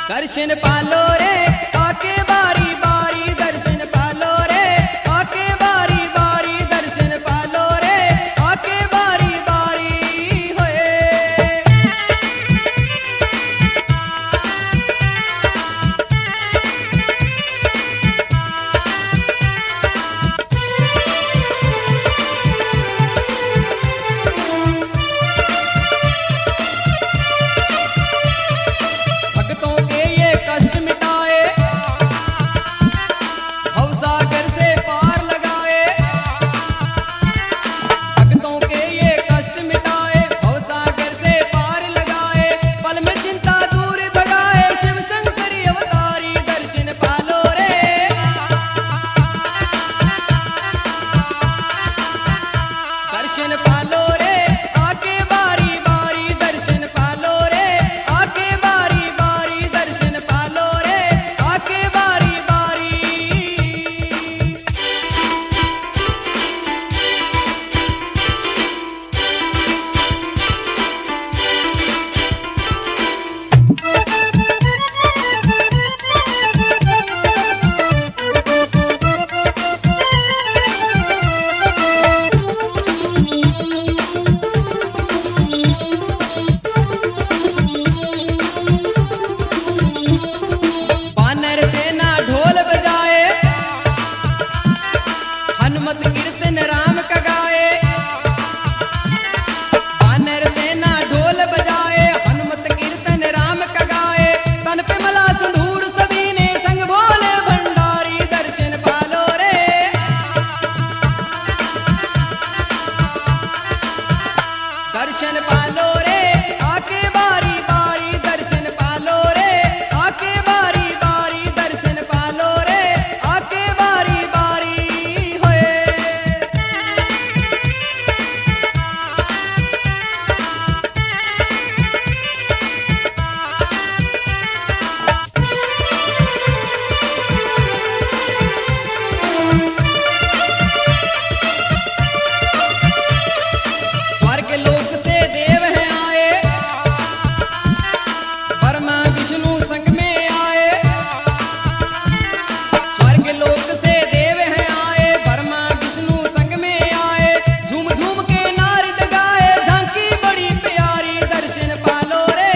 दर्शन पालो रे आके बारी बारी दर्शन पालो रे आके बारी बारी दर्शन पालो रे आके बारी बारी होए। भक्तों के ये कष्ट मिटाए भवसागर से पार लगाए। भक्तों के ये कष्ट मिटाए भवसागर से पार लगाए। पल में चिंता दूर भगाए शिव शंकरी अवतारी दर्शन पालो रे। दर्शन पालो रे आके बारी बारी दर्शन पालो रे आके बारी बारी दर्शन पालो रे आके बारी बारी। वानर सेना ढोल बजाए हनुमत कीर्तन राम का गाए। वानर सेना ढोल बजाए हनुमत कीर्तन राम का गाए। तन पे मला संधूर सभी ने संग बोले भंडारी दर्शन पालो रे। दर्शन पालो रे आके बारी बारी दर्शन पालो रे आके बारी बारी दर्शन पालो रे आके बारी बारी होए। स्वर्ग लोक से देव हैं आए ब्रह्मा विष्णु संग में आए। स्वर्ग लोक से देव हैं आए ब्रह्मा विष्णु संग में आए। झूम झूम के नारद गाए झांकी बड़ी प्यारी दर्शन पालो रे।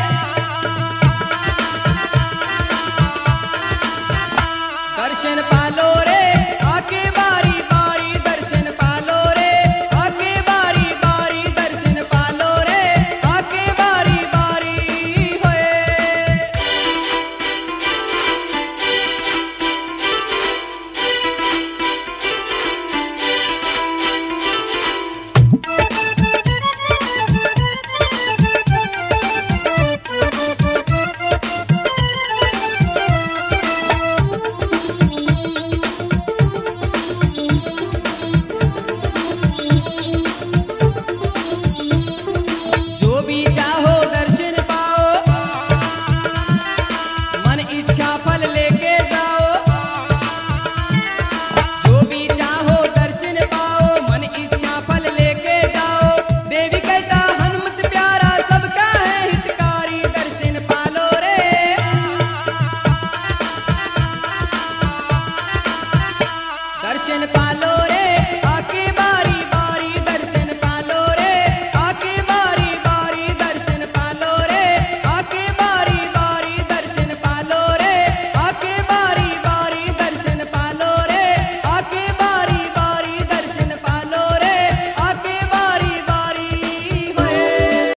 दर्शन पालो रे आके बारी बारी दर्शन पालो रे आके बारी बारी दर्शन पालो रे आके बारी बारी होए। जो भी चाहो दर्शन पाओ मन इच्छा फल